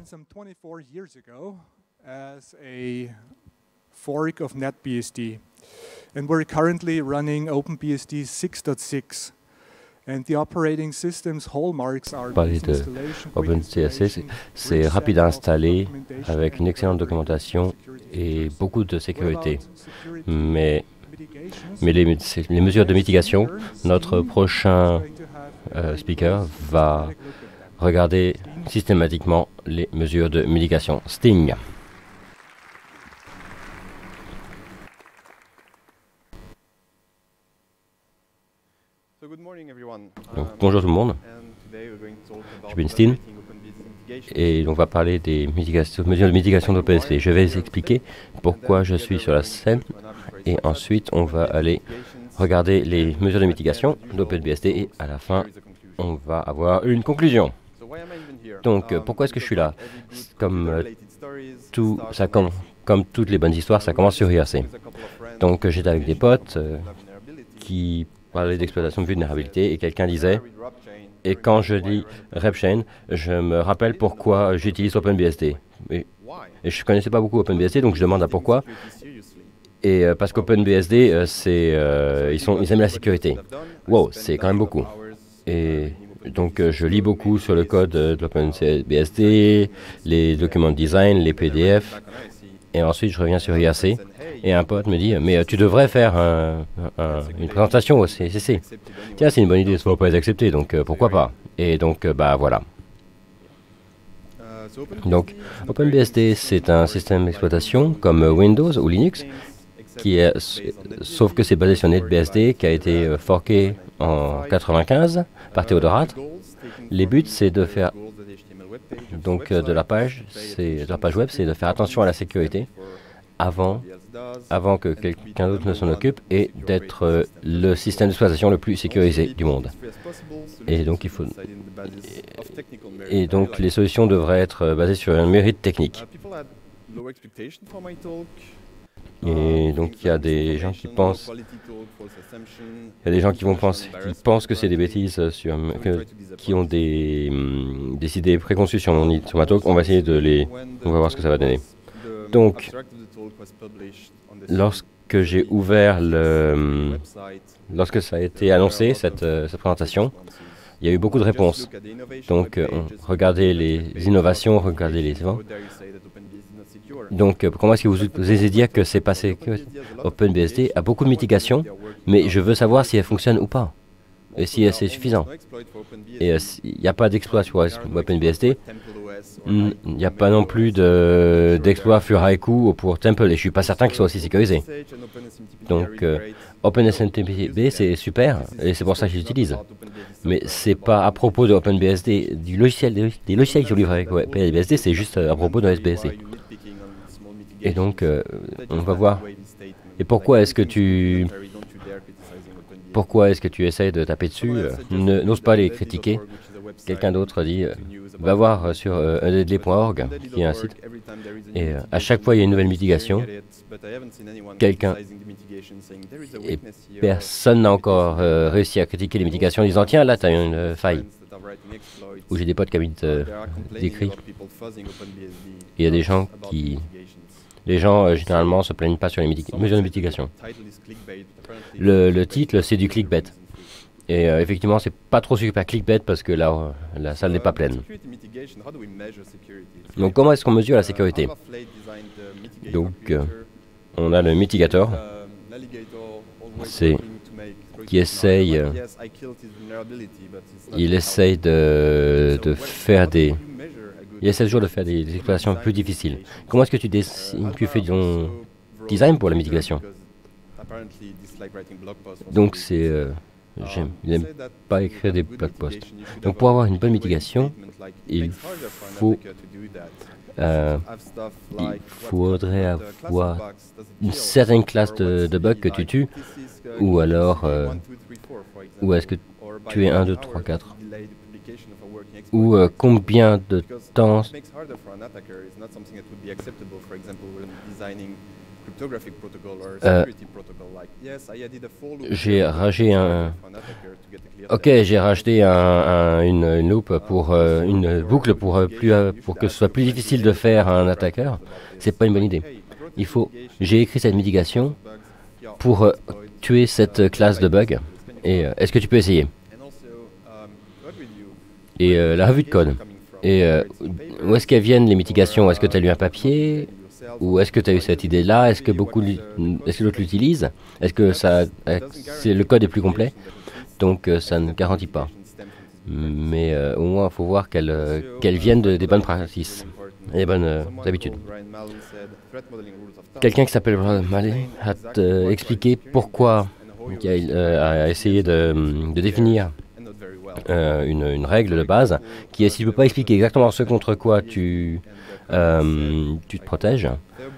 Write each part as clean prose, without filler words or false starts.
some 24 years ago as a fork of NetBSD. And we're currently running OpenBSD 6.6. And the operating system's hallmarks are Parler de OpenCSC, c'est rapide à installer, avec une excellente documentation et beaucoup de sécurité. Mais les mesures de mitigation, notre prochain speaker va regarder systématiquement les mesures de mitigation. Sting. Donc, bonjour tout le monde, je suis Ben Steen et on va parler des mesures de mitigation d'OpenBSD. Je vais expliquer pourquoi je suis sur la scène et ensuite on va aller regarder les mesures de mitigation d'OpenBSD et à la fin on va avoir une conclusion. Donc pourquoi est-ce que je suis là? Comme toutes les bonnes histoires, ça commence sur IRC. Donc j'étais avec des potes qui parlaient d'exploitation de vulnérabilité et quelqu'un disait, et quand je dis RepChain, je me rappelle pourquoi j'utilise OpenBSD. Et je ne connaissais pas beaucoup OpenBSD, donc je demande à pourquoi. Et parce qu'OpenBSD, ils aiment la sécurité. Wow, c'est quand même beaucoup. Et donc je lis beaucoup sur le code de l'OpenBSD, les documents de design, les PDF. Et ensuite, je reviens sur IRC et un pote me dit « Mais tu devrais faire une présentation au CCC. » Tiens, c'est une bonne idée, ça ne va pas les accepter, donc pourquoi pas? Et donc, bah voilà. Donc, OpenBSD, c'est un système d'exploitation comme Windows ou Linux, sauf que c'est basé sur NetBSD, qui a été forké en 1995 par Theodorad. Les buts, c'est de faire... Donc de la page web, c'est de faire attention à la sécurité avant que quelqu'un d'autre ne s'en occupe et d'être le système d'exploitation le plus sécurisé du monde. Et donc les solutions devraient être basées sur un mérite technique. Et donc il y a des gens qui pensent, que c'est des bêtises, qui ont des idées préconçues sur ma talk. On va essayer on va voir ce que ça va donner. Donc, lorsque ça a été annoncé, cette présentation, il y a eu beaucoup de réponses. Donc, regardez les innovations, regardez les événements. Donc, comment est-ce que vous osez dire que c'est passé que OpenBSD a beaucoup de mitigation, mais je veux savoir si elle fonctionne ou pas, et si c'est suffisant. Et il n'y a pas d'exploit sur OpenBSD, il n'y a pas non plus d'exploit Furaiku pour Temple, et je ne suis pas certain qu'ils soient aussi sécurisés. Donc, OpenSMTP, c'est super, et c'est pour ça que je l'utilise. Mais c'est pas à propos de OpenBSD, des logiciels qui sont livrés avec OpenBSD, c'est juste à propos de SBSD. Et donc, on va voir. Et pourquoi est-ce que tu essayes de taper dessus? N'ose pas les critiquer. Quelqu'un d'autre dit, va voir sur undeadly.org, qui est un site. Et à chaque fois, il y a une nouvelle mitigation. Et personne n'a encore réussi à critiquer les mitigations en disant, tiens, là, tu as une faille. Ou j'ai des potes qui habitent d'écrit. Il y a des gens qui... Les gens, généralement, ne se plaignent pas sur les mesures de mitigation. Le titre, c'est du clickbait. Et effectivement, c'est pas trop super clickbait parce que la salle n'est pas pleine. Donc, comment est-ce qu'on mesure la sécurité? Donc, on a le mitigator, qui essaye... il essaye Il essaie toujours de faire des exploitations plus difficiles. Comment est-ce que tu fais ton design pour la mitigation? Donc il n'aime pas écrire des blog posts. Donc pour avoir une bonne mitigation, il faudrait avoir une certaine classe de bugs que tu tues, ou alors, ou est-ce que tu es 1, 2, 3, 4? Ou combien de temps j'ai ragé Ok, j'ai racheté une loupe pour une boucle pour que ce soit plus difficile de faire à un attaqueur. C'est pas une bonne idée. J'ai écrit cette mitigation pour tuer cette classe de bugs. Et est-ce que tu peux essayer? Et la revue de code. Et où est-ce qu'elles viennent les mitigations? Est-ce que tu as lu un papier? Ou est-ce que tu as eu cette idée-là? Est-ce que d'autres l'utilisent? Est-ce que le code est plus complet? Donc ça ne garantit pas. Mais au moins, il faut voir qu'elles viennent des bonnes pratiques et des bonnes habitudes. Quelqu'un qui s'appelle Ryan Malley a expliqué pourquoi il a essayé de définir une règle de base qui est si tu ne peux pas expliquer exactement ce contre quoi tu te protèges.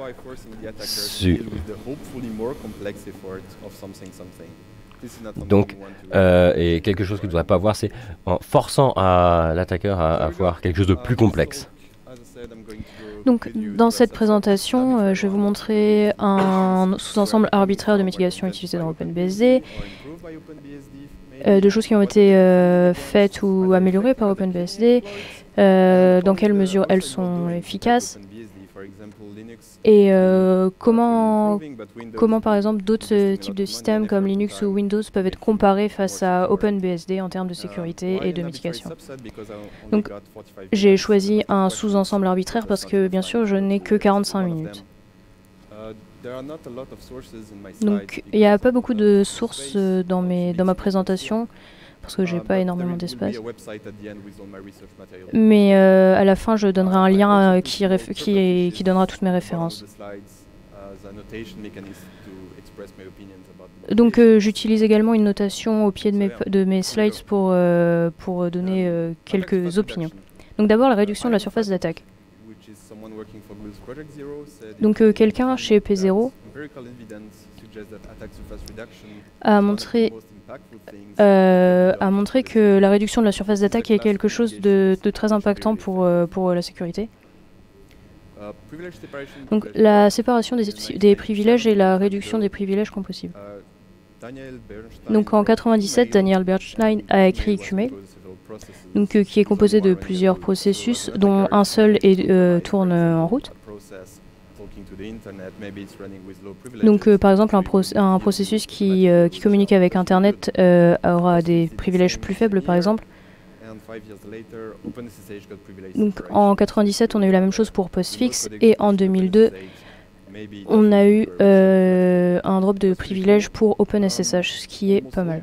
Donc, et quelque chose qu'il ne devrait pas avoir, c'est en forçant l'attaqueur à avoir quelque chose de plus complexe. Donc, dans cette présentation, je vais vous montrer un sous-ensemble arbitraire de mitigation utilisé dans OpenBSD, de choses qui ont été faites ou améliorées par OpenBSD, dans quelle mesure elles sont efficaces, et comment par exemple d'autres types de systèmes comme Linux ou Windows peuvent être comparés face à OpenBSD en termes de sécurité et de mitigation. Donc j'ai choisi un sous-ensemble arbitraire parce que bien sûr je n'ai que 45 minutes. Donc il n'y a pas beaucoup de sources dans ma présentation parce que j'ai pas énormément d'espace. Mais à la fin, je donnerai un lien qui donnera toutes mes références. Donc j'utilise également une notation au pied de mes slides pour donner quelques opinions. Donc d'abord, la réduction de la surface d'attaque. Donc quelqu'un chez P0 a montré que la réduction de la surface d'attaque est quelque chose de très impactant pour la sécurité. Donc la séparation des privilèges et la réduction des privilèges compressibles. Donc en 1997, Daniel Bernstein a écrit QME, donc, qui est composé de plusieurs processus dont un seul tourne en route. Donc par exemple un processus qui communique avec Internet aura des privilèges plus faibles par exemple. Donc en 1997 on a eu la même chose pour Postfix et en 2002 on a eu un drop de privilèges pour OpenSSH, ce qui est pas mal.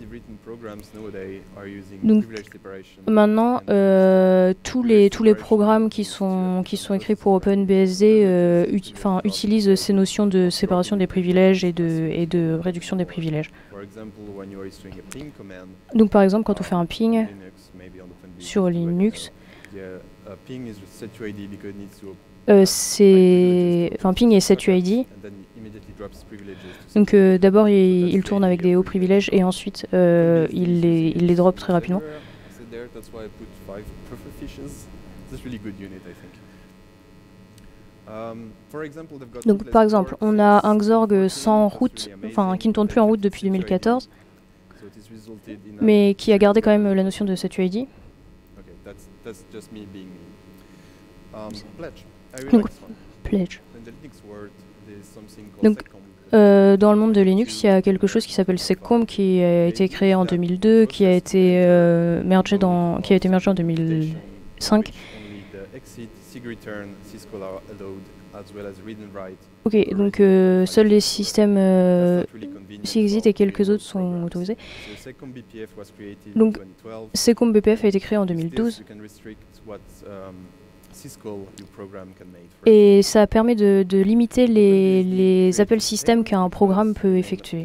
Donc maintenant, tous les programmes qui sont écrits pour OpenBSD utilisent ces notions de séparation des privilèges et de réduction des privilèges. Donc par exemple, quand on fait un ping sur Linux, ping est setuid. Donc d'abord il tourne avec des hauts privilèges et ensuite il les drop très rapidement. Donc par exemple on a un Xorg sans route, qui ne tourne plus en route depuis 2014, mais qui a gardé quand même la notion de setuid. Donc, pledge. Donc, dans le monde de Linux, il y a quelque chose qui s'appelle seccomp qui a été créé en 2002, qui a été mergé en 2005. Ok, donc seuls les systèmes SysExit et quelques autres sont autorisés. Donc, seccomp BPF a été créé en 2012. Et ça permet de limiter les appels système qu'un programme peut effectuer.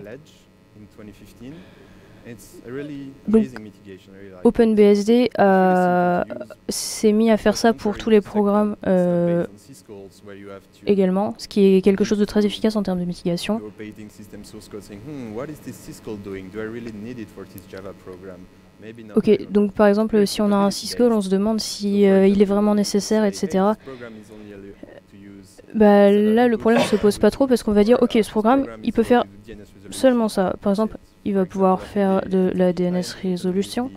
Donc, OpenBSD s'est mis à faire ça pour tous les programmes également, ce qui est quelque chose de très efficace en termes de mitigation. Ok, donc par exemple, si on a un syscall, on se demande si il est vraiment nécessaire, etc. Là, le problème ne se pose pas trop parce qu'on va dire, ok, ce programme, il peut faire seulement ça. Par exemple, il va pouvoir faire de la DNS résolution.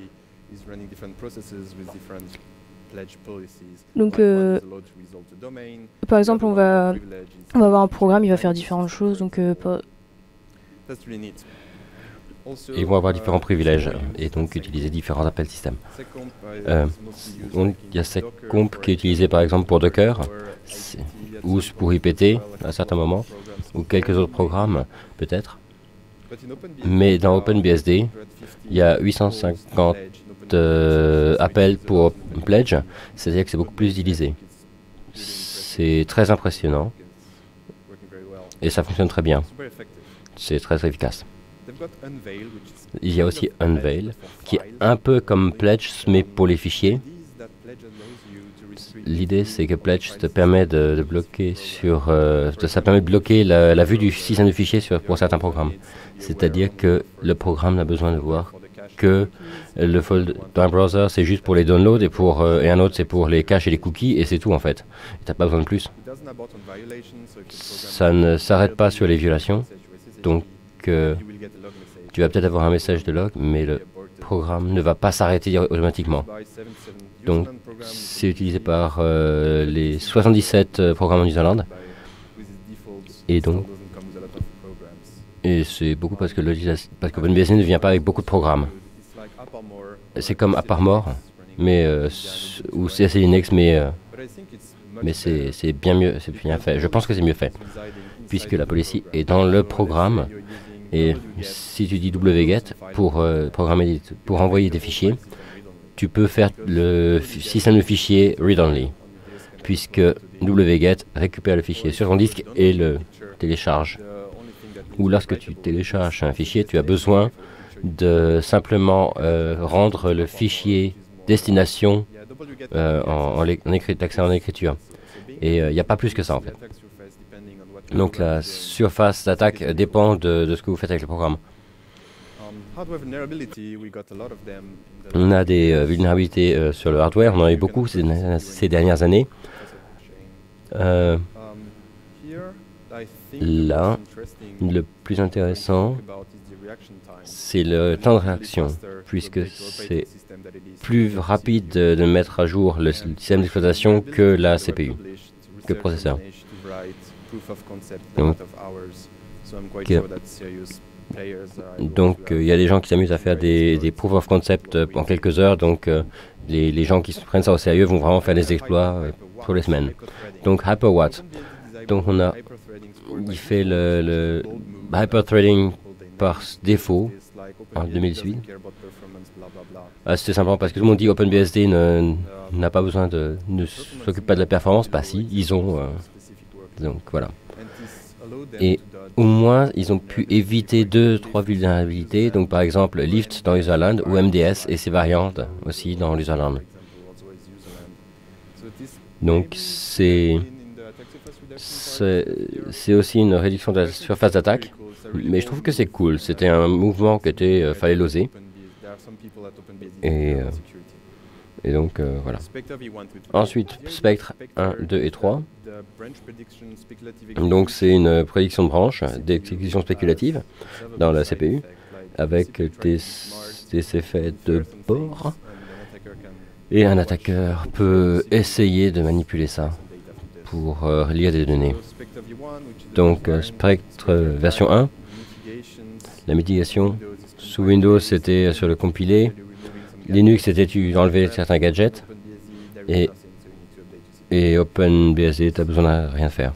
Donc, par exemple, on va avoir un programme, il va faire différentes choses. Donc, Ils vont avoir différents privilèges et donc utiliser différents appels système. Il y a SecComp qui est utilisé par exemple pour Docker ou pour IPT à certains moments ou quelques autres programmes peut-être. Mais dans OpenBSD, il y a 850 appels pour Pledge, c'est-à-dire que c'est beaucoup plus utilisé. C'est très impressionnant et ça fonctionne très bien. C'est très efficace. Il y a aussi Unveil, qui est un peu comme Pledge, mais pour les fichiers. L'idée, c'est que Pledge te permet de bloquer ça permet de bloquer la vue du système de fichiers pour certains programmes. C'est-à-dire que le programme n'a besoin de voir que le folder d'un browser, c'est juste pour les downloads et un autre, c'est pour les caches et les cookies, et c'est tout en fait. Tu n'as pas besoin de plus. Ça ne s'arrête pas sur les violations, donc tu vas peut-être avoir un message de log, mais le programme ne va pas s'arrêter automatiquement. Donc, c'est utilisé par les 77 programmes en New Zealand. Et c'est beaucoup parce que OpenBSD ne vient pas avec beaucoup de programmes. C'est comme AppArmor, ou CSC Linux, mais c'est bien mieux, c'est bien fait. Je pense que c'est mieux fait, puisque la policy est dans le programme. Et si tu dis wget pour envoyer des fichiers, tu peux faire le système de fichiers read-only, puisque wget récupère le fichier sur ton disque et le télécharge. Ou lorsque tu télécharges un fichier, tu as besoin de simplement rendre le fichier destination d'accès en écriture. Et il n'y a pas plus que ça en fait. Donc la surface d'attaque dépend de ce que vous faites avec le programme. On a des vulnérabilités sur le hardware, on en a eu beaucoup ces dernières années. Là, le plus intéressant, c'est le temps de réaction, puisque c'est plus rapide de mettre à jour le système d'exploitation que la CPU, que le processeur. Donc, il y a des gens qui s'amusent à faire des proof of concept en quelques heures. Donc, les gens qui prennent ça au sérieux vont vraiment faire des exploits pour les semaines. Donc, HyperWatt. Donc, il fait le hyperthreading par défaut en 2018. C'est simplement parce que tout le monde dit OpenBSD n'a pas besoin ne s'occupe pas de la performance. Bah si, ils ont. Donc voilà. Et au moins, ils ont pu éviter 2-3 vulnérabilités. Donc par exemple, Lyft dans Userland ou MDS et ses variantes aussi dans Userland. Donc c'est aussi une réduction de la surface d'attaque. Mais je trouve que c'est cool. C'était un mouvement qui fallait l'oser. Et donc, voilà. Ensuite, Spectre 1, 2 et 3. Donc, c'est une prédiction de branche, d'exécution spéculative dans la CPU, avec des effets de bord. Et un attaqueur peut essayer de manipuler ça pour lire des données. Donc, Spectre version 1, la mitigation. Sous Windows, c'était sur le compilé. Linux, c'était tu enlevais certains gadgets. Et OpenBSD, tu n'as besoin de rien faire.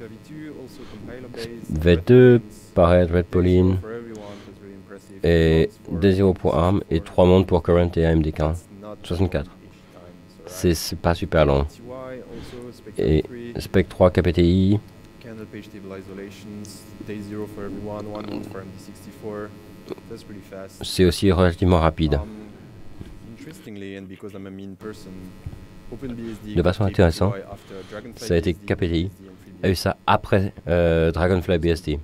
V2, pareil, Red Pauline. Et D0 pour ARM et 3 mondes pour Current et AMD 64. C'est pas super long. Et Spec 3 KPTI. C'est aussi relativement rapide. De façon intéressante, ça a été KPTI, a eu ça après Dragonfly BSD.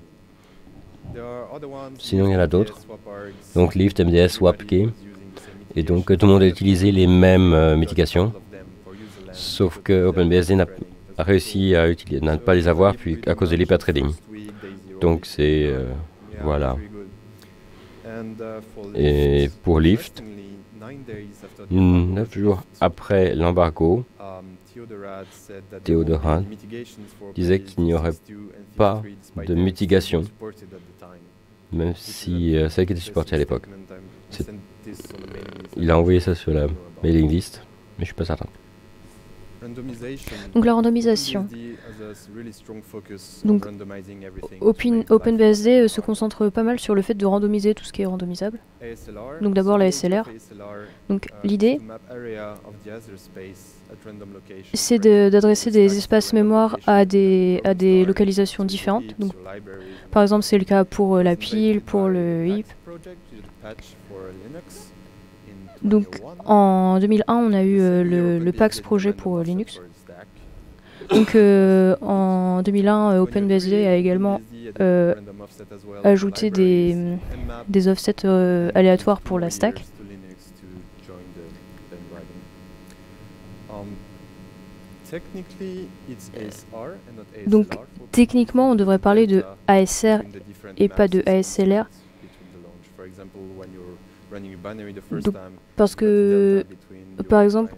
Sinon, il y en a d'autres. Donc Lyft, MDS, WAP-Key. Et donc tout le monde a utilisé les mêmes mitigations. Sauf que OpenBSD n'a réussi à ne pas les avoir puis à cause de l'hyperthreading. Donc c'est voilà. Et pour Lyft, 9 jours après l'embargo, Theodorad disait qu'il n'y aurait pas de mitigation, même si celle qui était supportée à l'époque. Il a envoyé ça sur la mailing list, mais je ne suis pas certain. Donc la randomisation. Donc OpenBSD se concentre pas mal sur le fait de randomiser tout ce qui est randomisable. Donc d'abord la SLR. Donc l'idée, c'est d'adresser des espaces mémoire à des localisations différentes. Donc, par exemple, c'est le cas pour la pile, pour le heap. Donc en 2001, on a eu le PAX projet pour Linux. Donc en 2001, OpenBSD a également ajouté des offsets aléatoires pour la stack. Donc techniquement, on devrait parler de ASR et pas de ASLR. Donc, parce que, par exemple,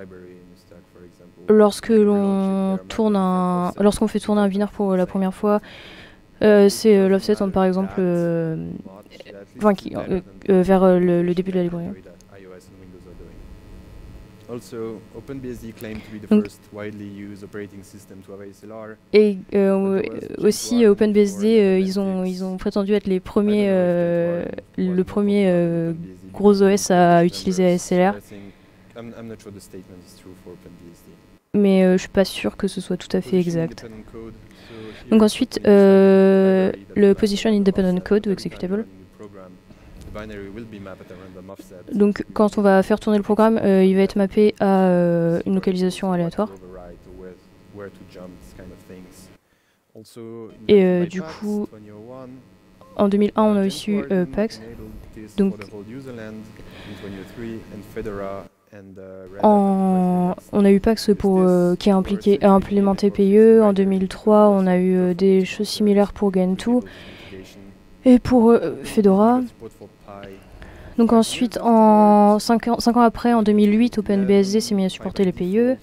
lorsqu'on fait tourner un binaire pour la première fois, c'est l'offset par exemple vers le début de la librairie. Et aussi OpenBSD, ils ont prétendu être le premier gros OS à utiliser ASLR. Mais je ne suis pas sûr que ce soit tout à fait exact. Donc ensuite, le Position Independent Code ou Executable. Donc quand on va faire tourner le programme, il va être mappé à une localisation aléatoire. Et du coup, en 2001, on a aussi PAX. Donc, on a eu PAX qui a implémenté PIE. En 2003, on a eu des choses similaires pour Gentoo et pour Fedora. Donc ensuite, 5 ans après, en 2008, OpenBSD s'est mis à supporter les PIE.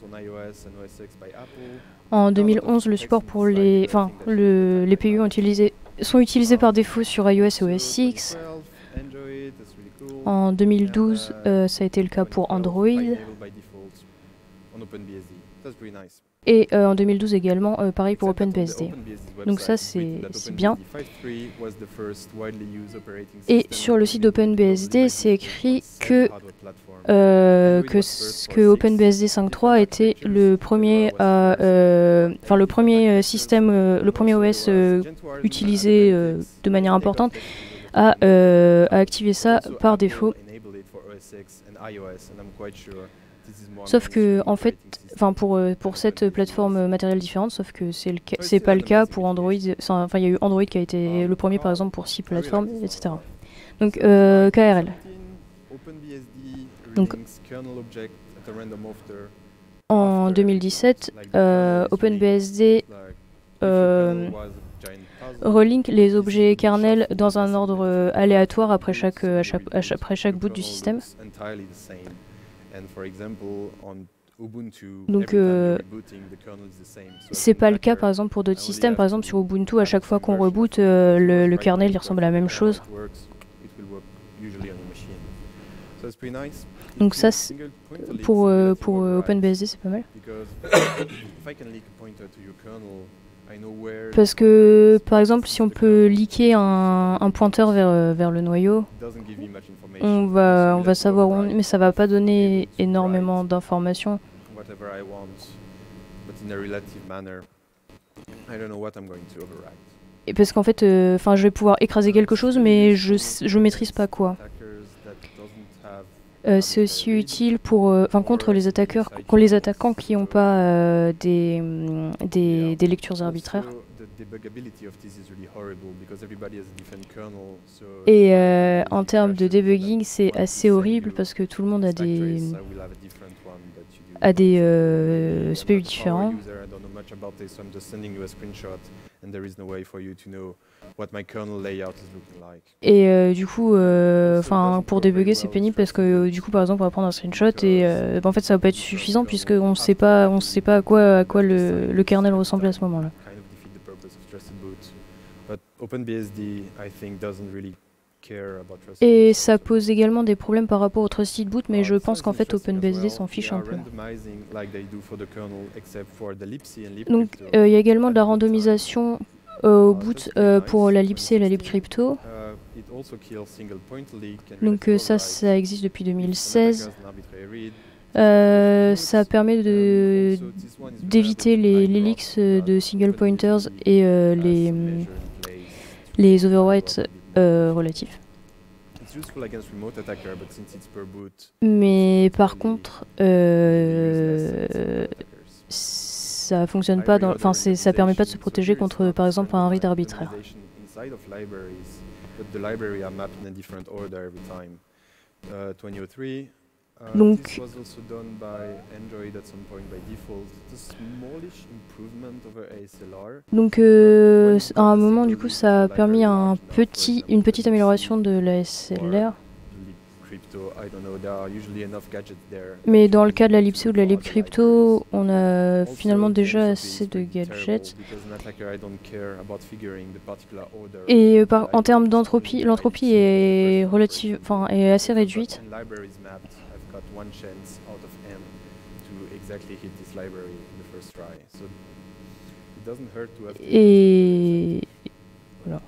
En 2011, le support pour les PIE sont utilisés par défaut sur iOS et OS X. En 2012, ça a été le cas pour Android. Et en 2012 également, pareil pour OpenBSD. Donc ça, c'est bien. Et sur le site d'OpenBSD, c'est écrit que OpenBSD 5.3 était le premier OS utilisé de manière importante à activer ça par défaut. Sauf que en fait, pour cette plateforme matérielle différente, sauf que c'est pas le cas pour Android. Il y a eu Android qui a été le premier par exemple pour 6 plateformes, etc. Donc KRL. Donc en 2017, OpenBSD relink les objets kernel dans un ordre aléatoire après chaque boot du système. Donc c'est pas le cas par exemple pour d'autres systèmes. Par exemple sur Ubuntu, à chaque fois qu'on reboot, le kernel il ressemble à la même chose. Donc ça, pour OpenBSD, c'est pas mal. Parce que, par exemple, si on peut leaker un pointeur vers le noyau, on va savoir où on est, mais ça va pas donner énormément d'informations. Et parce qu'en fait, je vais pouvoir écraser quelque chose, mais je maîtrise pas quoi. C'est aussi utile contre les attaquants qui n'ont pas des lectures arbitraires. Et en termes de debugging, c'est assez horrible parce que tout le monde a des specs différents. Et du coup, pour débugger, c'est pénible parce que du coup, par exemple, on va prendre un screenshot et en fait, ça va pas être suffisant puisqu'on sait pas à quoi le kernel ressemble à ce moment-là. Et ça pose également des problèmes par rapport au Trusted Boot, mais je pense qu'en fait OpenBSD s'en fiche un peu. Donc il y a également de la randomisation au boot pour la libc et la libcrypto. Donc ça existe depuis 2016. Ça permet d'éviter les leaks de single pointers et les overwrites relatifs. Mais par contre, ça fonctionne pas ça permet pas de se protéger contre, par exemple, un read arbitraire. Donc, à un moment, du coup, ça a permis une petite amélioration de la SLR. Mais dans le cas de la libc ou de la libcrypto, on a finalement déjà assez de gadgets. Et en termes d'entropie, l'entropie est est assez réduite. Et voilà.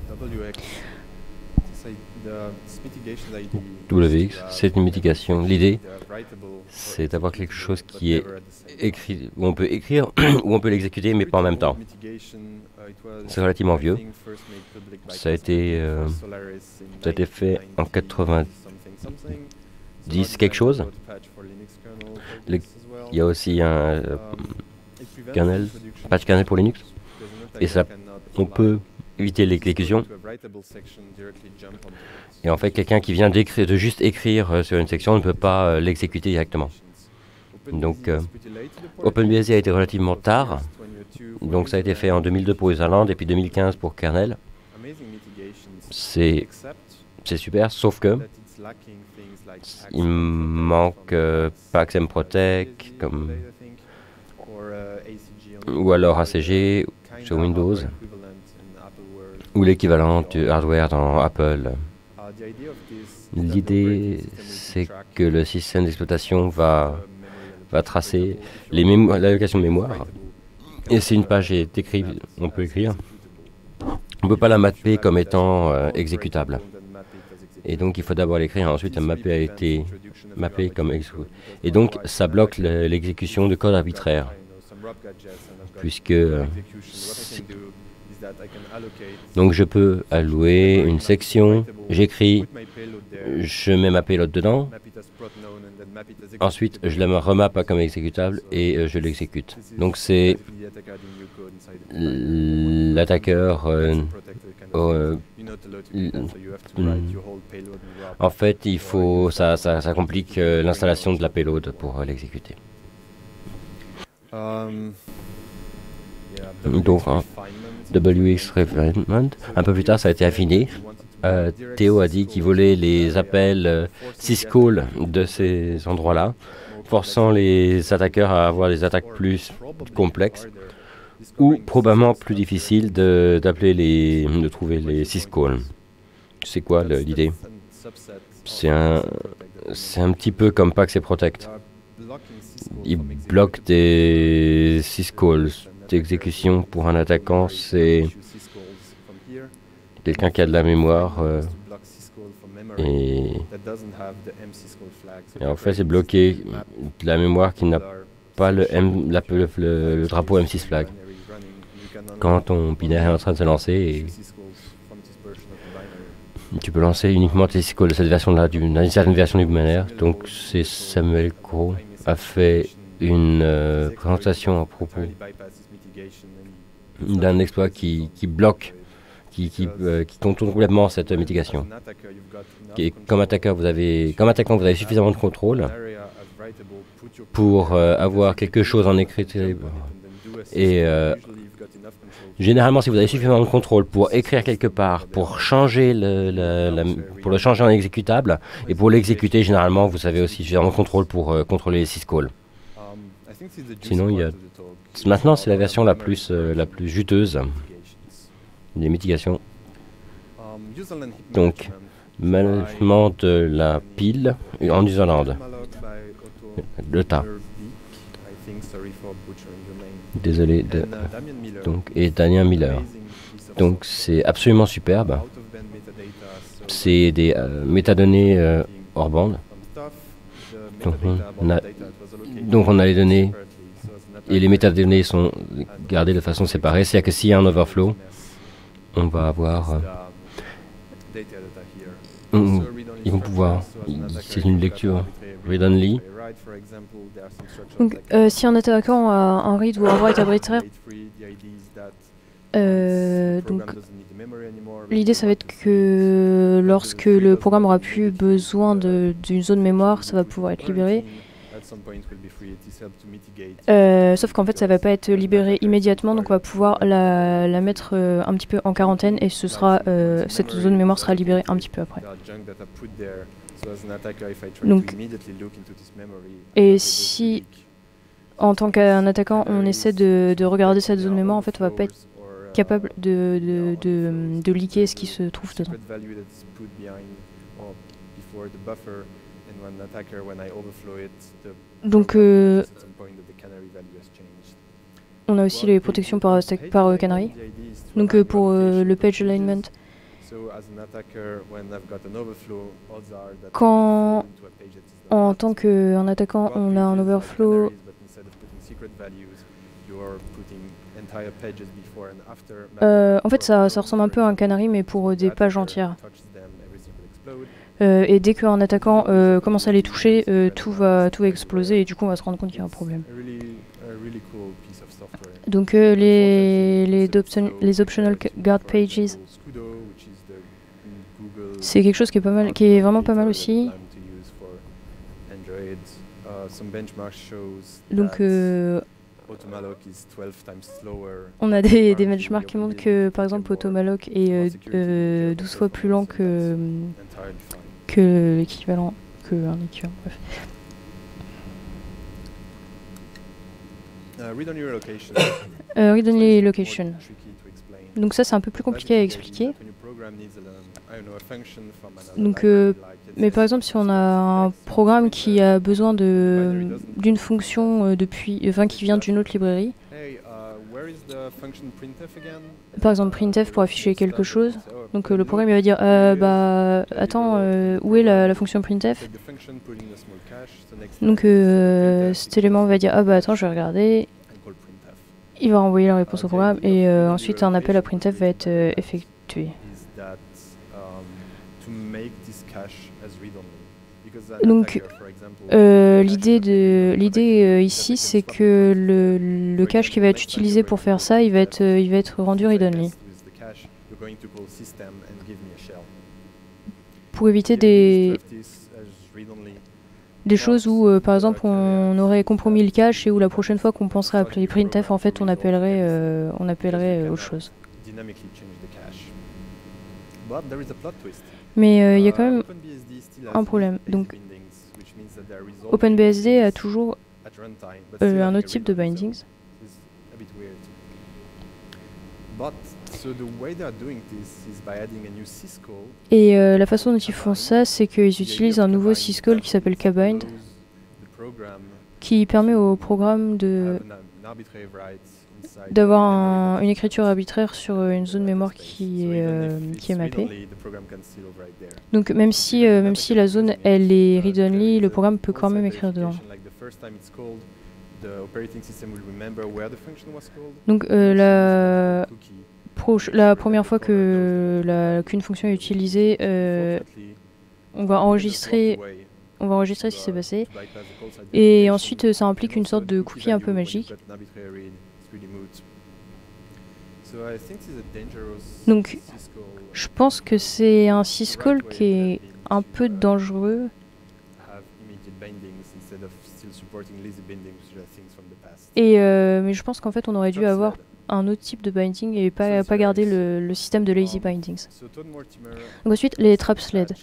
WX, c'est une mitigation. L'idée, c'est d'avoir quelque chose qui est écrit, où on peut écrire, où on peut l'exécuter, mais pas en même temps. C'est relativement vieux. Ça a été fait en 90 quelque chose. Il y a aussi un patch kernel pour Linux. Et ça, on peut éviter l'exécution. Et en fait, quelqu'un qui vient de juste écrire sur une section ne peut pas l'exécuter directement. Donc, OpenBSD a été relativement tard. Donc, ça a été fait en 2002 pour Userland et puis 2015 pour kernel. C'est super, sauf que il manque Paxem Protect ou alors ACG sur Windows ou l'équivalent du hardware dans Apple. L'idée, c'est que le système d'exploitation va tracer l'allocation de mémoire. Et si une page est écrite, on peut écrire. On ne peut pas la mapper comme étant exécutable. Et donc, il faut d'abord l'écrire, ensuite la mapper a été mappée comme exécutable. Et donc, ça bloque l'exécution de code arbitraire. Puisque donc je peux allouer une section, j'écris, je mets ma payload dedans, ensuite je la remappe comme exécutable et je l'exécute. Donc c'est l'attaqueur en fait ça complique l'installation de la payload pour l'exécuter. Donc WX Refinement, un peu plus tard ça a été affiné. Théo a dit qu'il volait les appels syscall de ces endroits-là, forçant les attaqueurs à avoir des attaques plus complexes ou probablement plus difficiles de trouver les syscall. C'est quoi l'idée? C'est un petit peu comme Pax et Protect. Il bloque des syscalls d'exécution pour un attaquant, c'est quelqu'un qui a de la mémoire et en fait c'est bloqué de la mémoire qui n'a pas le drapeau M6 flag. Quand ton binaire est en train de se lancer, et tu peux lancer uniquement tes syscalls de cette version-là, d'une certaine version du binaire. Donc c'est Samuel Crow a fait une présentation à propos d'un exploit qui bloque, qui contourne complètement cette mitigation. Et comme attaquant, vous avez suffisamment de contrôle pour avoir quelque chose en écriture. Et généralement, si vous avez suffisamment de contrôle pour écrire quelque part, pour changer pour le changer en exécutable, et pour l'exécuter, généralement, vous avez aussi suffisamment de contrôle pour contrôler les syscalls. Sinon, maintenant, c'est la version la plus juteuse des mitigations. Donc, management de la pile en userland. Le tas. Désolé. Et Damien Miller. Donc, c'est absolument superbe. C'est des métadonnées hors bande. Donc, on a les données et les métadonnées sont gardées de façon séparée. C'est-à-dire que s'il y a un overflow, on va avoir... ils vont pouvoir... C'est une lecture read-only. Donc, si un attaquant a un read ou un write arbitraire, donc l'idée ça va être que lorsque le programme aura plus besoin d'une zone mémoire, ça va pouvoir être libéré. Sauf qu'en fait ça va pas être libéré immédiatement, donc on va pouvoir la mettre un petit peu en quarantaine et cette zone mémoire sera libérée un petit peu après. Donc, et si en tant qu'un attaquant on essaie de regarder cette zone mémoire, en fait on va pas être capable de leaker ce qui se trouve dedans. Donc on a aussi les protections par canary. Donc pour le page alignment, quand en tant qu'un attaquant on a un overflow, en fait ça ressemble un peu à un canary mais pour des pages entières. Et dès qu'un attaquant commence à les toucher, tout va exploser et du coup on va se rendre compte qu'il y a un problème. Donc les optional guard pages, c'est quelque chose qui est pas mal, qui est vraiment pas mal aussi. Donc on a des benchmarks qui montrent que par exemple Automalloc est 12 fois plus lent que l'équivalent, qu'un équivalent, bref. Read-only location. Donc ça c'est un peu plus compliqué à expliquer. Donc, mais par exemple si on a un programme qui a besoin d'une fonction qui vient d'une autre librairie, par exemple printf pour afficher quelque chose, donc le programme il va dire attends, où est la fonction printf? Donc cet élément va dire attends, je vais regarder, il va renvoyer la réponse au programme et ensuite un appel à printf va être effectué. Donc l'idée ici c'est que le cache qui va être utilisé pour faire ça, il va être rendu read-only. Pour éviter des choses où par exemple on aurait compromis le cache et où la prochaine fois qu'on penserait appeler printf, en fait on appellerait autre chose. Mais il y a quand même un problème. Donc OpenBSD a toujours un autre type de bindings. Et la façon dont ils font ça, c'est qu'ils utilisent un nouveau syscall qui s'appelle kbind, qui permet au programme d'avoir une écriture arbitraire sur une zone mémoire qui est mappée. Donc même si la zone elle est read-only, le programme peut quand même écrire dedans. Donc la première fois qu'une fonction est utilisée, on va enregistrer ce qui s'est passé, et ensuite ça implique une sorte de cookie un peu magique. Donc, je pense que c'est un syscall qui est un peu dangereux. Et, mais je pense qu'en fait, on aurait dû avoir un autre type de binding et pas garder le système de lazy bindings. Donc ensuite, les trap sled.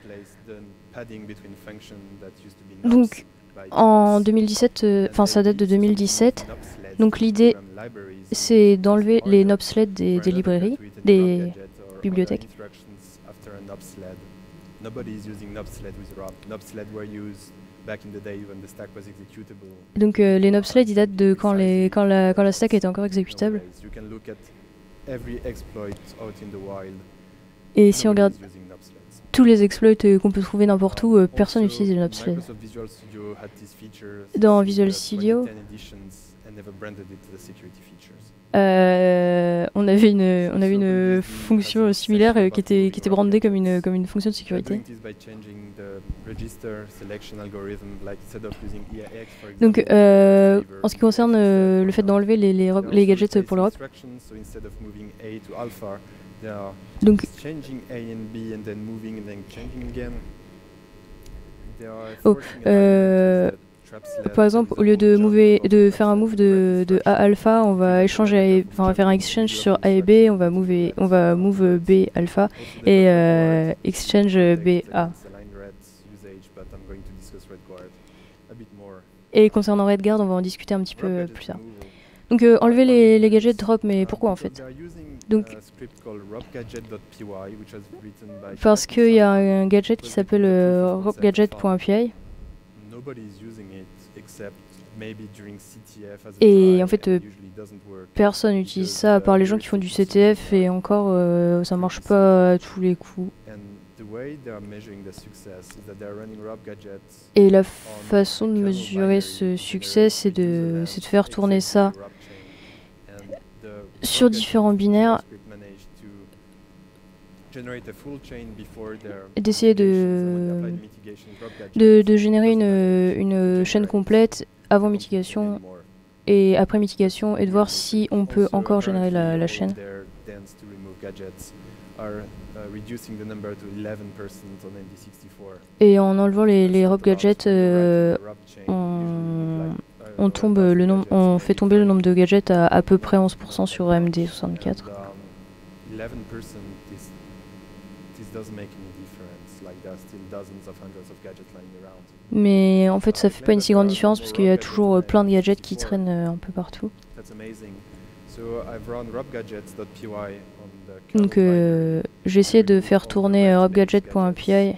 Donc, en 2017, enfin ça date de 2017, donc l'idée c'est d'enlever les knob sled des librairies, des bibliothèques. Donc les knob sled ils datent de quand la stack était encore exécutable. Et si on regarde tous les exploits qu'on peut trouver n'importe où, personne n'utilise les knob sled. Dans Visual Studio, on avait une fonction similaire qui était brandée comme une fonction de sécurité. Donc, en ce qui concerne le fait d'enlever les gadgets pour l'Europe, donc, par exemple, au lieu de faire un move de A alpha, on va échanger, on va faire un exchange sur A et B, on va move B alpha et exchange B A. Et concernant RedGuard, on va en discuter un petit peu plus tard. Donc enlever les gadgets drop, mais pourquoi en fait? Donc, parce qu'il y a un gadget qui s'appelle robgadget.py. Et en fait, personne n'utilise ça à part les gens qui font du CTF et encore, ça marche pas à tous les coups. Et la façon de mesurer ce succès, c'est de faire tourner ça sur différents binaires et d'essayer de générer une chaîne complète avant mitigation et après mitigation et de voir si on peut encore générer la chaîne. Et en enlevant les rob gadgets, on fait tomber le nombre de gadgets à peu près 11% sur MD64. Mais en fait, ça fait pas une si grande différence parce qu'il y a toujours plein de gadgets qui traînent un peu partout. Donc, j'ai essayé de faire tourner robgadget.py.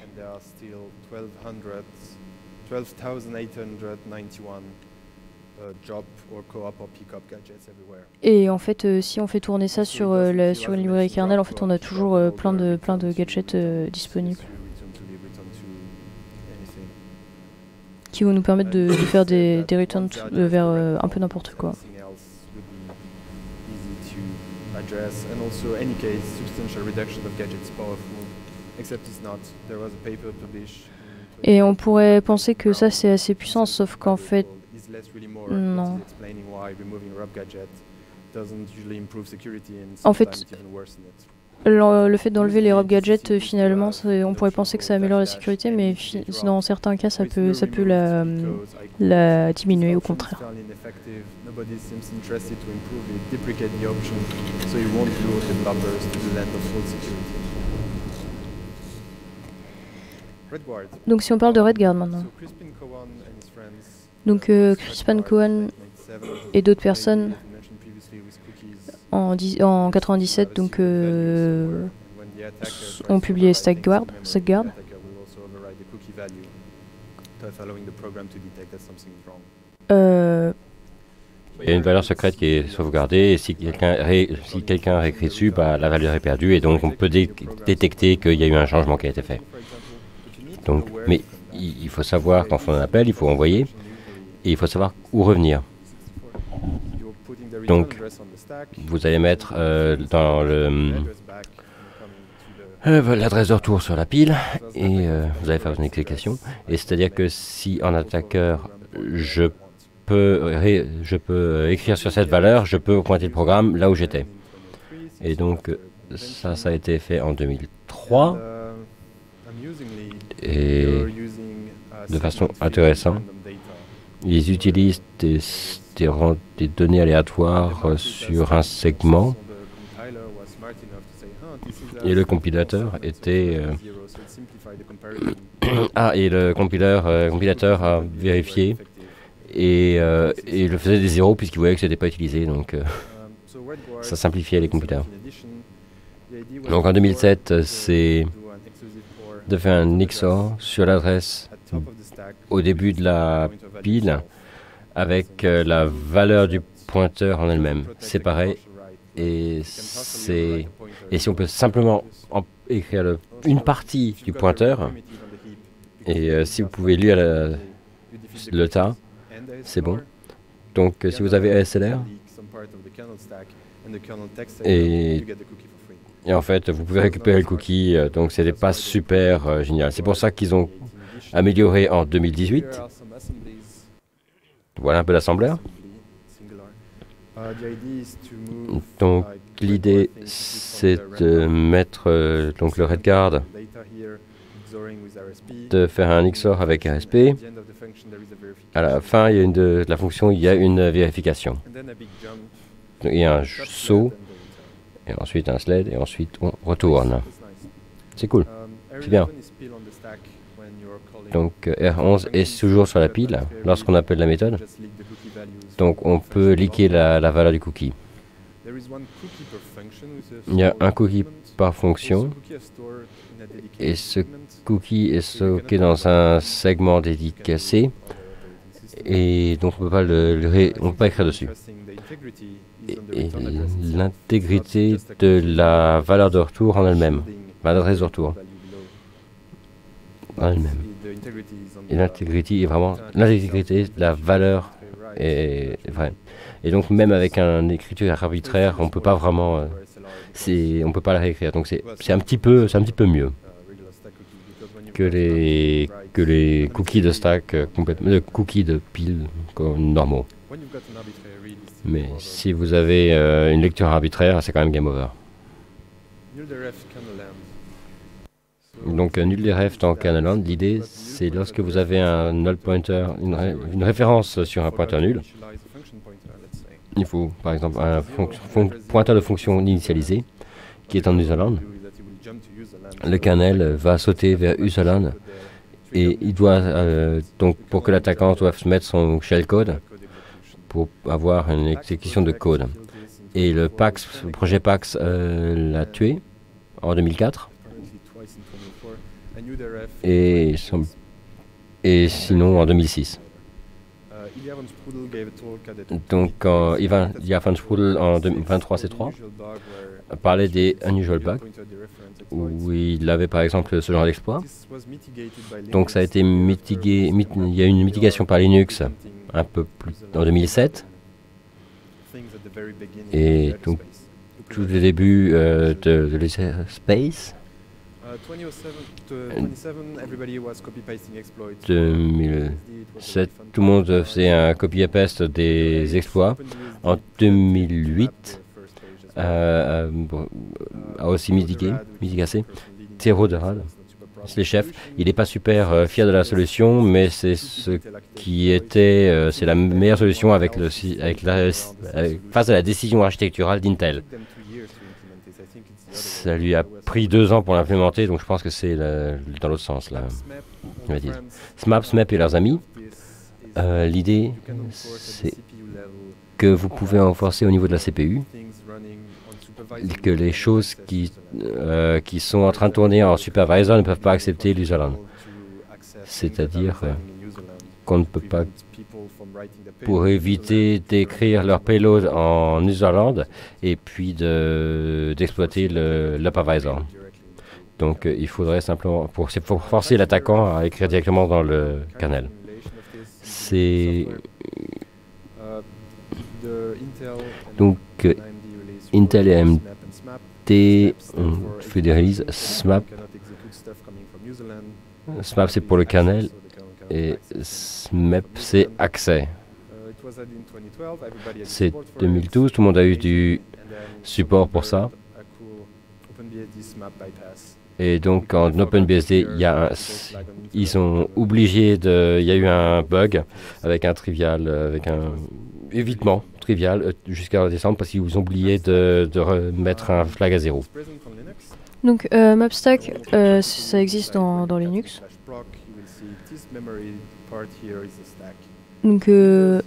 Et en fait, si on fait tourner ça sur une librairie kernel, en fait, on a toujours plein de gadgets disponibles qui vont nous permettre de faire des returns vers un peu n'importe quoi. Et on pourrait penser que ça c'est assez puissant, sauf qu'en fait, non. En fait, le fait d'enlever les rob gadgets, finalement, on pourrait penser que ça améliore la sécurité, mais dans certains cas, ça peut la diminuer au contraire. Donc si on parle de RedGuard maintenant. Donc Crispin Cohen et d'autres personnes en 97 donc ont publié StackGuard. Il y a une valeur secrète qui est sauvegardée et si quelqu'un réécrit dessus, bah, la valeur est perdue et donc on peut détecter qu'il y a eu un changement qui a été fait. Donc, mais il faut savoir quand on appelle, il faut envoyer et il faut savoir où revenir. Donc, vous allez mettre dans l'adresse de retour sur la pile et vous allez faire une exécution. Et c'est-à-dire que si en attaqueur, je peux écrire sur cette valeur, je peux pointer le programme là où j'étais. Et donc, ça a été fait en 2003. Et de façon intéressante, ils utilisent des données aléatoires sur un segment. Et le compilateur était... et le compilateur a vérifié et il le faisait des zéros puisqu'il voyait que ce n'était pas utilisé. Donc, ça simplifiait les compilers. Donc en 2007, c'est de faire un XOR sur l'adresse au début de la pile avec la valeur du pointeur en elle-même. C'est pareil. Et si on peut simplement écrire une partie du pointeur, et si vous pouvez lire le tas, c'est bon. Donc si vous avez ASLR, et en fait, vous pouvez récupérer le cookie, donc ce n'était pas super génial. C'est pour ça qu'ils ont amélioré en 2018. Voilà un peu l'assembleur. Donc l'idée, c'est de mettre donc le RedGuard, de faire un XOR avec RSP. À la fin, il y a de la fonction, il y a une vérification. Donc, il y a un saut, et ensuite un sled, et ensuite on retourne. C'est cool, c'est bien. Donc R11 est toujours sur la pile lorsqu'on appelle la méthode. Donc on peut leaker la valeur du cookie. Il y a un cookie par fonction, et ce cookie est stocké dans un segment dédicacé, et donc on ne peut pas écrire dessus. Et l'intégrité de la valeur de retour en elle-même, l'adresse de retour en elle-même. Et l'intégrité est vraiment l'intégrité de la valeur est vraie. Et donc même avec une écriture arbitraire, on peut pas vraiment, on peut pas la réécrire. Donc c'est un petit peu mieux que les cookies de stack complètement, cookies de pile normaux. Mais si vous avez une lecture arbitraire, c'est quand même game over. Donc nul des refs dans Canaland, l'idée c'est lorsque vous avez un null pointer, une référence sur un pointeur nul, il faut par exemple un pointeur de fonction initialisé qui est en userland. Le kernel va sauter vers userland et il doit donc pour que l'attaquant doive mettre son shellcode pour avoir une exécution de code. Et le projet Pax l'a tué en 2004. Et sinon en 2006. Donc Ivan van Sprudel en 23C3 parlait des unusual bugs, où il avait par exemple ce genre d'exploit. Donc ça a été mitigué, il y a eu une mitigation par Linux un peu plus en 2007. Et donc tout le début de l'Space. 2007, tout le monde faisait un copy-paste des exploits. En 2008, a aussi mitigacé. Théro de Rad, c'est les chefs. Il n'est pas super fier de la solution, mais c'est ce qui était, c'est la meilleure solution face à la décision architecturale d'Intel. Ça lui a pris 2 ans pour l'implémenter, donc je pense que c'est dans l'autre sens, là. SMAP, SMAP et leurs amis. L'idée, c'est que vous pouvez renforcer au niveau de la CPU, que les choses qui sont en train de tourner en supervisor ne peuvent pas accepter l'userland. C'est-à-dire qu'on ne peut pas, pour éviter d'écrire leur payload en userland et puis d'exploiter l'hypervisor. Donc il faudrait simplement, pour forcer l'attaquant à écrire directement dans le kernel. C'est donc Intel et AMD ont fait des releases. SMAP c'est pour le kernel et SMAP c'est accès. C'est 2012, tout le monde a eu du support pour ça. Et donc en OpenBSD, ils ont oublié il y a eu un bug avec un trivial, avec un évitement trivial jusqu'à décembre parce qu'ils ont oublié de remettre un flag à 0. Donc Mapstack, ça existe dans Linux. Donc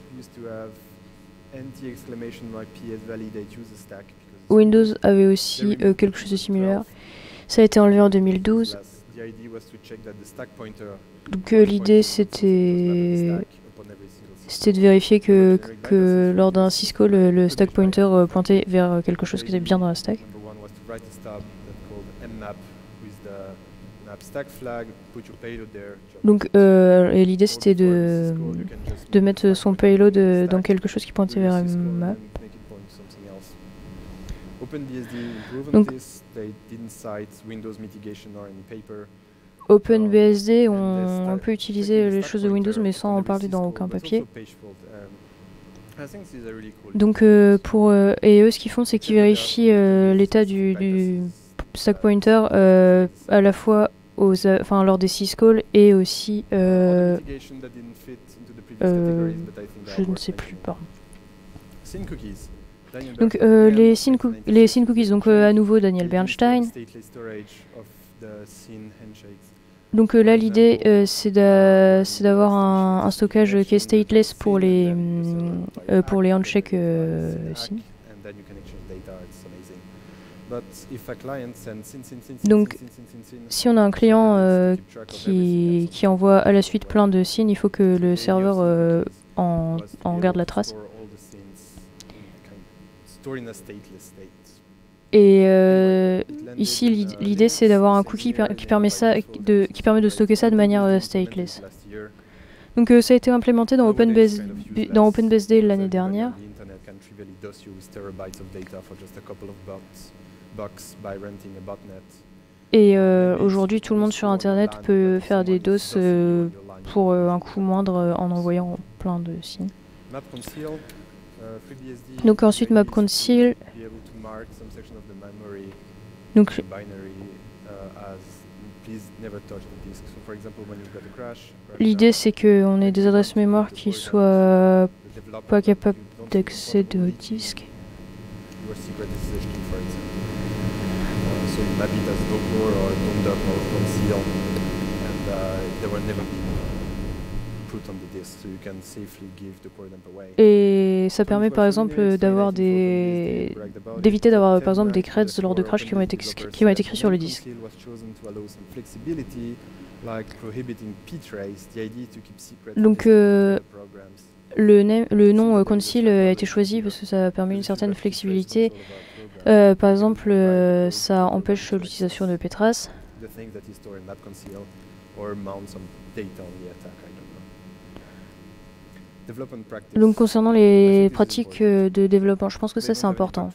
Windows avait aussi quelque chose de similaire. Ça a été enlevé en 2012. Donc l'idée c'était de vérifier que lors d'un syscall, le stack pointer pointait vers quelque chose qui était bien dans la stack. Donc et l'idée c'était de mettre son payload dans quelque chose qui pointait vers une map. Donc OpenBSD ont un peu utilisé les choses de Windows mais sans en parler dans aucun papier. Donc et eux ce qu'ils font c'est qu'ils vérifient l'état du stack pointer à la fois lors des syscalls et aussi je ne sais plus pardon. Donc les scene cookies, donc à nouveau Daniel Bernstein. Donc là l'idée c'est d'avoir un stockage qui est stateless pour les handshakes scene. Donc si on a un client qui envoie à la suite plein de signes, il faut que le serveur en garde la trace. Et ici l'idée c'est d'avoir un cookie qui permet de stocker ça de manière stateless. Donc ça a été implémenté dans OpenBSD l'année dernière. Et aujourd'hui tout le monde sur internet peut faire des DOS pour un coût moindre en envoyant plein de signes. Donc ensuite MapConceal. Donc l'idée c'est qu'on ait des adresses mémoire qui soient pas capables d'accéder au disque. Et ça permet par exemple d'éviter d'avoir par exemple des creds lors de crash qui ont été écrits sur le disque. Donc le nom conceal a été choisi parce que ça permet une certaine flexibilité. Par exemple, ça empêche l'utilisation de Petras. Donc concernant les pratiques de développement, je pense que ça c'est important.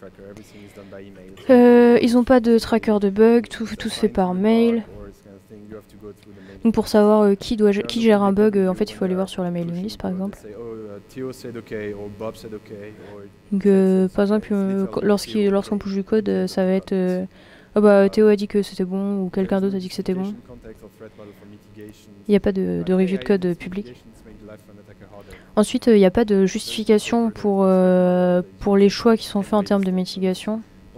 Ils n'ont pas de tracker de bugs, tout se fait par mail. Donc pour savoir qui gère un bug, en fait il faut aller voir sur la mailing list par exemple. Donc par exemple lorsqu'on push du code, ça va être oh bah Théo a dit que c'était bon ou quelqu'un d'autre a dit que c'était bon. Il n'y a pas de review de code public. Ensuite, il n'y a pas de justification pour les choix qui sont faits en termes de mitigation.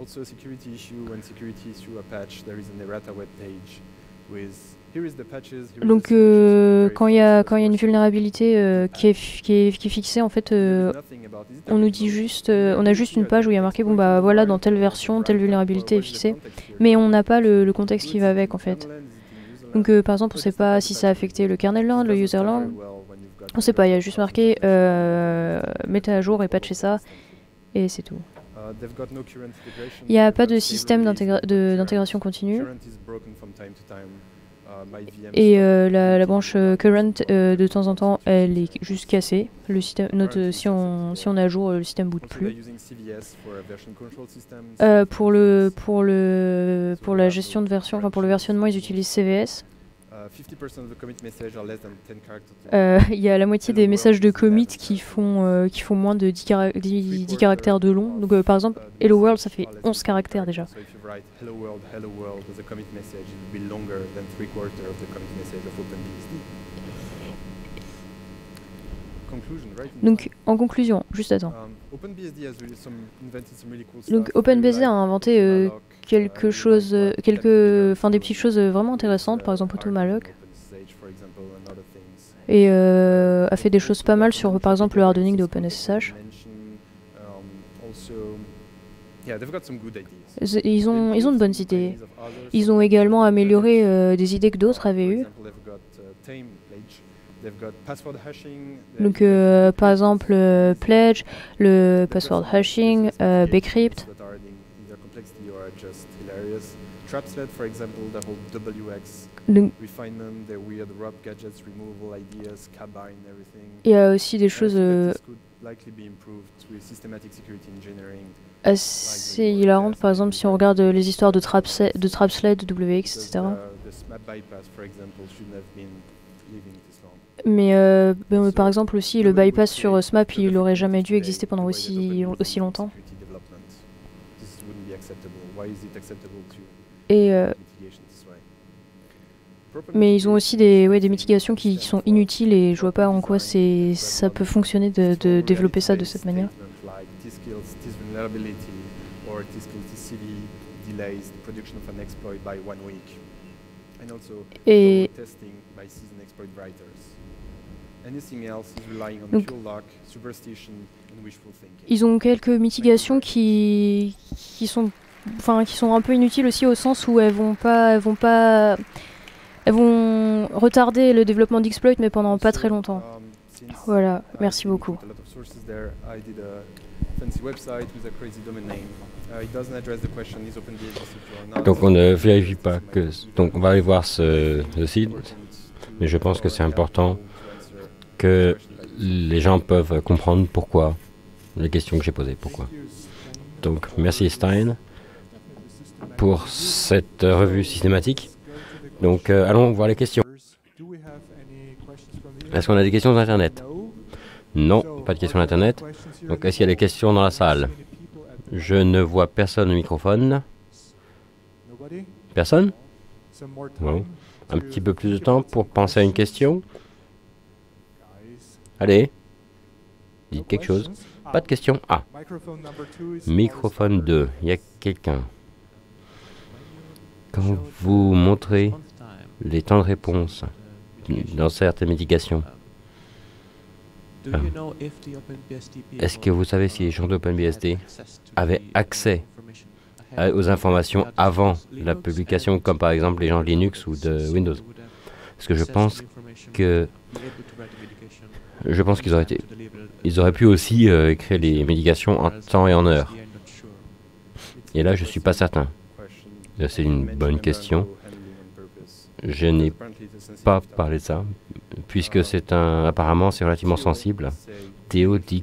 Donc, quand il y a une vulnérabilité qui est fixée, en fait, on nous dit juste, on a juste une page où il y a marqué, bon bah voilà, dans telle version, telle vulnérabilité est fixée, mais on n'a pas le contexte qui va avec, en fait. Donc, par exemple, on ne sait pas si ça a affecté le kernel land, le user land. On ne sait pas, il y a juste marqué mettez à jour et patchez ça, et c'est tout. Il n'y a pas de système d'intégration continue. Et la branche current, de temps en temps, elle est juste cassée. Le système, si on est à jour, le système boot plus. Pour la gestion de version, enfin pour le versionnement, ils utilisent CVS. Il y a la moitié des messages de commit qui font moins de 10 caractères de long. Donc par exemple, Hello World, ça fait 11 caractères déjà. Donc en conclusion, juste attends. Donc OpenBSD a inventé quelque chose, des petites choses vraiment intéressantes, par exemple AutoMalloc, et a fait des choses pas mal sur, par exemple, le hardening d'OpenSSH. Ils ont de bonnes idées. Ils ont également amélioré des idées que d'autres avaient eues. Donc, par exemple, Pledge, le password hashing, Bcrypt. Il y a aussi des choses assez hilarantes, par exemple, si on regarde les histoires de Trapsled, WX, etc. Mais par exemple aussi, le bypass sur SMAP, il n'aurait jamais dû exister pendant aussi longtemps. Et, mais ils ont aussi des mitigations qui sont inutiles et je vois pas en quoi ça peut fonctionner de développer ça de cette manière. Et donc, ils ont quelques mitigations qui sont un peu inutiles aussi au sens où elles vont retarder le développement d'exploits mais pendant pas très longtemps. Voilà, merci beaucoup. Donc on ne vérifie pas que... Donc on va aller voir le site, mais je pense que c'est important que les gens peuvent comprendre pourquoi, les questions que j'ai posées, pourquoi. Donc merci Stein pour cette revue systématique. Donc allons voir les questions. Est-ce qu'on a des questions d'Internet? Non, pas de questions d'Internet. Donc est-ce qu'il y a des questions dans la salle? Je ne vois personne au microphone. Personne? Bon. Un petit peu plus de temps pour penser à une question. Allez, dites quelque chose. Pas de question. Ah, microphone 2. Il y a quelqu'un. Quand vous montrez les temps de réponse dans certaines médications, est-ce que vous savez si les gens d'OpenBSD avaient accès aux informations avant la publication, comme par exemple les gens de Linux ou de Windows? Parce que je pense qu'ils auraient pu aussi écrire les médications en temps et en heure. Et là, je ne suis pas certain. C'est une bonne question. Je n'ai pas parlé de ça, puisque apparemment c'est relativement sensible. Théo dit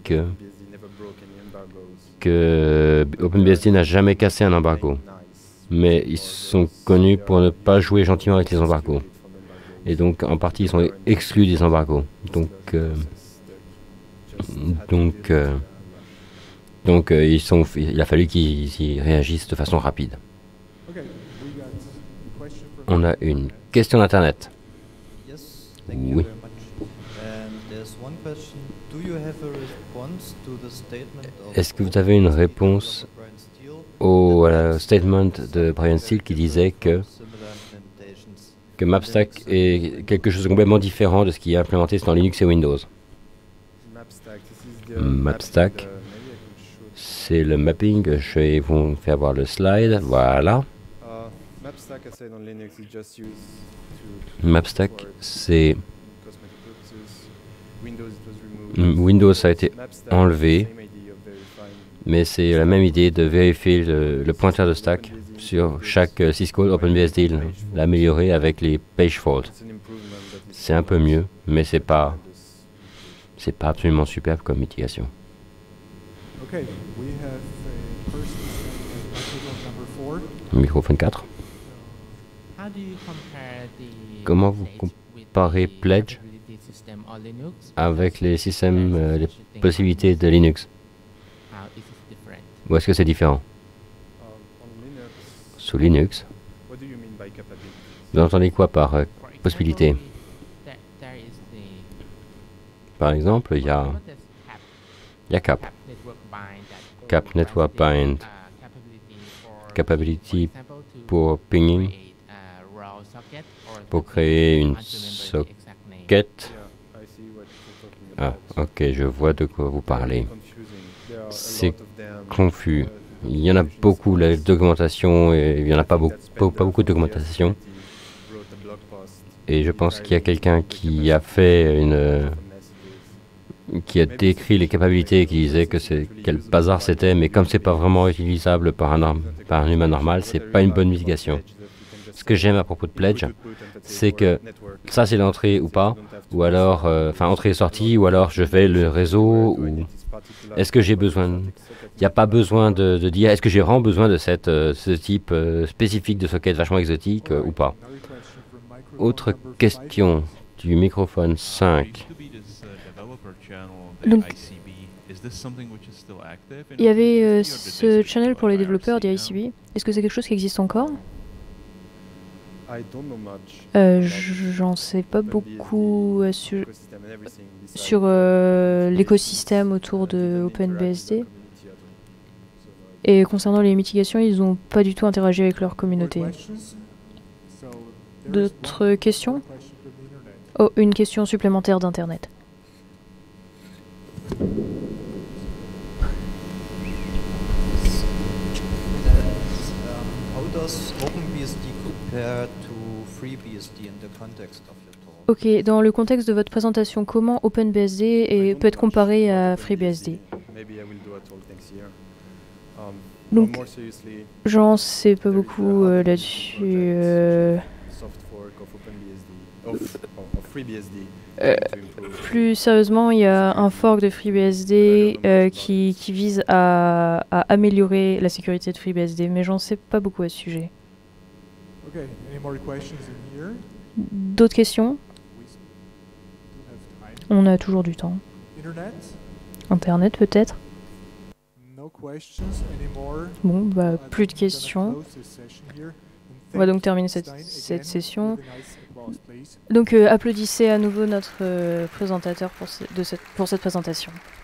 que OpenBSD n'a jamais cassé un embargo, mais ils sont connus pour ne pas jouer gentiment avec les embargos. Et donc, en partie, ils sont exclus des embargos. Donc, il a fallu qu'ils y réagissent de façon rapide. On a une question d'Internet. Oui. Est-ce que vous avez une réponse au statement de Brian Steele qui disait que Mapstack est quelque chose de complètement différent de ce qui est implémenté dans Linux et Windows? Mapstack, c'est le mapping. Je vais vous faire voir le slide. Voilà. Mapstack, c'est... Windows a été enlevé, mais c'est la même idée de vérifier le pointeur de stack sur chaque syscall OpenBSD, l'améliorer avec les page faults. C'est un peu mieux, mais c'est pas absolument superbe comme mitigation. Microphone 4. Comment vous comparez Pledge avec les systèmes, les possibilités de Linux? Ou est-ce que c'est différent? Sous Linux, vous entendez quoi par possibilité? Par exemple, il y a CAP. CAP Network Bind, capability pour pinging, pour créer une socket. Ah, ok, je vois de quoi vous parlez. C'est confus. Il y en a beaucoup, la documentation, et il n'y en a pas beaucoup de documentation. Et je pense qu'il y a quelqu'un qui a fait qui a décrit les capacités et qui disait que quel bazar c'était, mais comme c'est pas vraiment utilisable par un humain normal, c'est pas une bonne mitigation. Ce que j'aime à propos de Pledge, c'est que ça c'est l'entrée ou pas, ou alors, enfin entrée et sortie, ou alors je fais le réseau, ou est-ce que j'ai besoin, il n'y a pas besoin de dire, est-ce que j'ai vraiment besoin de ce type spécifique de socket vachement exotique ou pas. Autre question du microphone 5. Donc, il y avait ce channel pour les développeurs d'ICB. Est-ce que c'est quelque chose qui existe encore? J'en sais pas beaucoup sur l'écosystème autour de OpenBSD. Et concernant les mitigations, ils n'ont pas du tout interagi avec leur communauté. D'autres questions? Oh, une question supplémentaire d'Internet. Ok, dans le contexte de votre présentation, comment OpenBSD peut être comparé à FreeBSD? Donc, j'en sais pas beaucoup là-dessus. Plus sérieusement, il y a un fork de FreeBSD qui vise à améliorer la sécurité de FreeBSD, mais j'en sais pas beaucoup à ce sujet. D'autres questions? On a toujours du temps. Internet peut-être? Bon, bah, plus de questions. On va donc terminer cette session. Donc applaudissez à nouveau notre présentateur pour cette présentation.